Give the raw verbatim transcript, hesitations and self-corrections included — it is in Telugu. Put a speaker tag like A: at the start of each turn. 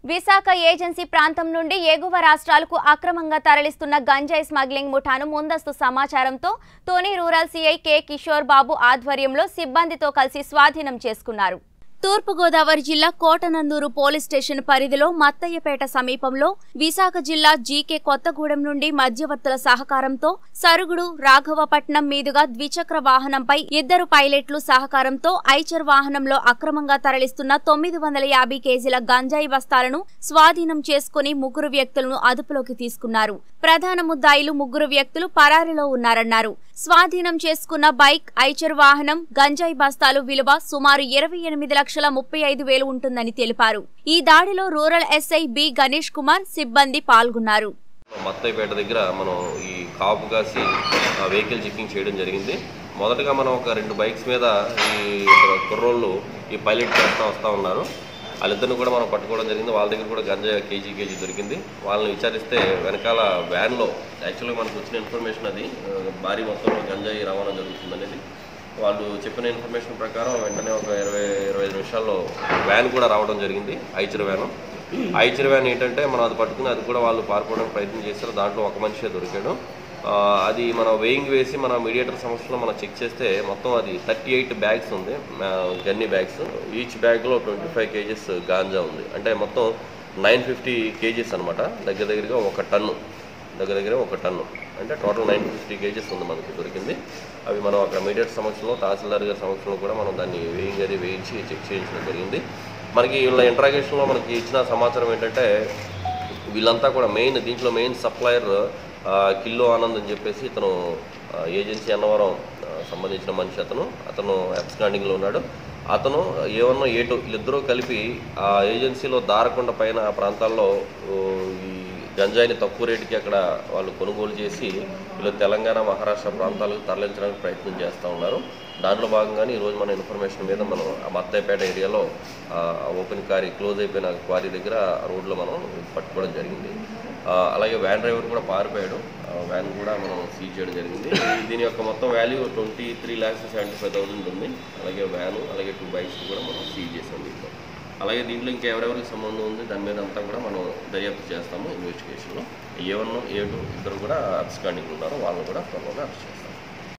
A: విశాఖ ఏజెన్సీ ప్రాంతం నుండి ఎగువ రాష్ట్రాలకు అక్రమంగా తరలిస్తున్న గంజాయి స్మగ్లింగ్ ముఠాను ముందస్తు సమాచారంతో తోని rural CI K Kishore Babu ఆధ్వర్యంలో సిబ్బందితో కలిసి స్వాధీనం చేసుకున్నారు. తూర్పు గోదావరి జిల్లా కోటనందూరు పోలీస్ స్టేషన్ పరిధిలో మత్తయ్యపేట సమీపంలో విశాఖ జిల్లా జీకే కొత్తగూడెం నుండి మధ్యవర్తుల సహకారంతో సరుగుడు రాఘవపట్నం మీదుగా ద్విచక్ర వాహనంపై ఇద్దరు పైలట్లు సహకారంతో ఐచర్ వాహనంలో అక్రమంగా తరలిస్తున్న తొమ్మిది వందల యాభై కేజీల గంజాయి బస్తాలను స్వాధీనం చేసుకుని ముగ్గురు వ్యక్తులను అదుపులోకి తీసుకున్నారు. ప్రధాన ముద్దాయిలు ముగ్గురు వ్యక్తులు పరారీలో ఉన్నారన్నారు. స్వాధీనం చేసుకున్న బైక్, ఐచర్ వాహనం, గంజాయి బస్తాలు విలువ సుమారు ఇరవై ఎనిమిది లక్షల ముప్పై ఐదు వేలు ఉంటుందని తెలిపారు. ఈ దాడిలో rural SI B Ganesh Kumar సిబ్బంది పాల్గొన్నారు.
B: మత్తయ్యపేట దగ్గర మనం ఈ కాపు కాసి వెహికల్ చెకింగ్ చేయడం జరిగింది. మొదటగా మనం ఒక రెండు బైక్స్ మీద ఈ కుర్రోళ్ళు ఈ పైలట్ చేస్తూ వస్తూ ఉన్నారు. వాళ్ళిద్దరిని కూడా మనం పట్టుకోవడం జరిగింది. వాళ్ళ దగ్గర కూడా గంజాయి కేజీ కేజీ దొరికింది. వాళ్ళని విచారిస్తే వెనకాల వ్యాన్లో యాక్చువల్గా మనకు వచ్చిన ఇన్ఫర్మేషన్ అది భారీ మొత్తంలో గంజాయి రవాణా జరుగుతుంది అనేది. వాళ్ళు చెప్పిన ఇన్ఫర్మేషన్ ప్రకారం వెంటనే ఒక ఇరవై ఇరవై ఐదు నిమిషాల్లో వ్యాన్ కూడా రావడం జరిగింది. ఐచర్ వ్యాను ఐచర్ వ్యాన్ ఏంటంటే మనం అది పట్టుకుని అది కూడా వాళ్ళు పారిపోవడానికి ప్రయత్నం చేశారు. దాంట్లో ఒక మనిషే దొరికాడు. అది మనం వెయింగ్ వేసి మన మీడియేటర్ సమస్యలో మనం చెక్ చేస్తే మొత్తం అది థర్టీ ఎయిట్ బ్యాగ్స్ ఉంది, గన్నీ బ్యాగ్స్. ఈచ్ బ్యాగ్లో ట్వంటీ ఫైవ్ కేజీస్ గాంజా ఉంది. అంటే మొత్తం నైన్ ఫిఫ్టీ కేజీస్ అనమాట. దగ్గర దగ్గరగా ఒక టన్ను దగ్గర దగ్గర ఒక టన్ను అంటే టోటల్ నైన్ ఫిఫ్టీ కేజీస్ ఉంది మనకి దొరికింది. అవి మనం అక్కడ మీడియేటర్ సమక్షంలో తహసీల్దార్ గారి సమక్షంలో కూడా మనం దాన్ని వేయింగ్ అది వేయించి చెక్ చేయించడం జరిగింది. మనకి వీళ్ళ ఇంట్రాగేషన్లో మనకి ఇచ్చిన సమాచారం ఏంటంటే వీళ్ళంతా కూడా మెయిన్ దీంట్లో మెయిన్ సప్లయర్ కిల్లో ఆనంద్ అని చెప్పేసి ఇతను ఏజెన్సీ అన్నవరం సంబంధించిన మనిషి. అతను అతను అబ్స్కాండింగ్లో ఉన్నాడు. అతను ఏమన్నా ఏటో వీళ్ళిద్దరూ కలిపి ఆ ఏజెన్సీలో దారకొండ పైన ఆ ప్రాంతాల్లో ఈ గంజాయిని తక్కువ రేటుకి అక్కడ వాళ్ళు కొనుగోలు చేసి వీళ్ళు తెలంగాణ, మహారాష్ట్ర ప్రాంతాలకు తరలించడానికి ప్రయత్నం చేస్తూ ఉన్నారు. దాంట్లో భాగంగానే ఈరోజు మన ఇన్ఫర్మేషన్ మీద మనం ఆ మత్తయ్యపేట ఏరియాలో ఓపెన్ క్వారీ క్లోజ్ అయిపోయిన క్వారీ దగ్గర రోడ్లో మనం పట్టుకోవడం జరిగింది. అలాగే వ్యాన్ డ్రైవర్ కూడా పారిపోయాడు. వ్యాన్ కూడా మనం సీజ్ చేయడం జరిగింది. దీని యొక్క మొత్తం value twenty three lakhs seventy five thousand ఉంది. అలాగే వ్యాను అలాగే టూ బైక్స్ కూడా మనం సీజ్ చేసాం దీంట్లో. అలాగే దీంట్లో ఇంకా ఎవరెవరికి సంబంధం ఉంది దాని మీద అంతా కూడా మనం దర్యాప్తు చేస్తాము ఇన్వెస్టిగేషన్లో. ఏ వన్ ఏ టూ ఇద్దరు కూడా అబ్స్కాండింగ్ ఉన్నారు. వాళ్ళని కూడా త్వరగా అరెస్ట్ చేస్తాం.